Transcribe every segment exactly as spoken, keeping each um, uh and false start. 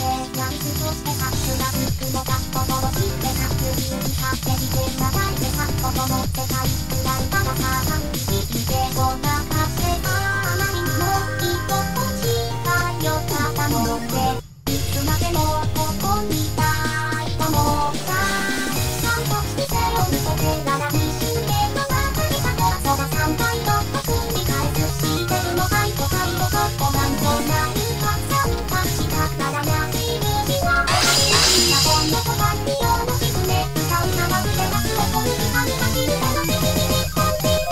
ナイスとしてさすが服もかっこ殺してさっくりに張ってきて流れてさっとと思ってたいくらいたださあ生きてこんなかしてあまりにも一歩落ちたよかったもっていつまでもここにいたいと思ったちゃんとしてよ見せてならにしゅうねんの中にさこそがさんかいと繰り返すしてるのはいとかいとこなんとないか参加したからやしるしはみんなこんな子が利用のしぐね歌うなまぐれなすをこるあるかじるのせみにこんで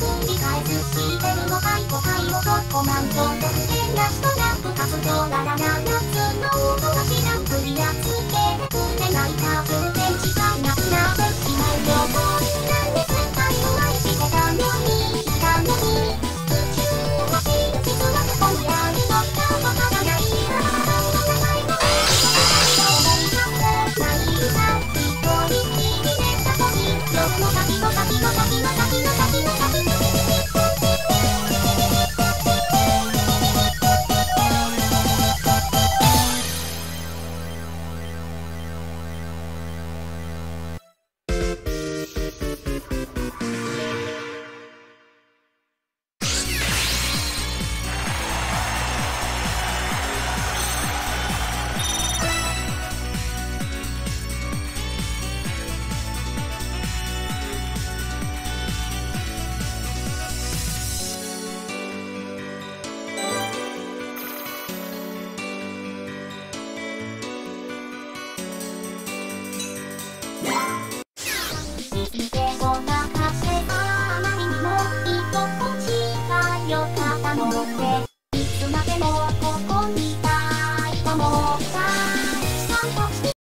コマンドろくてんなしとランプ活動ならない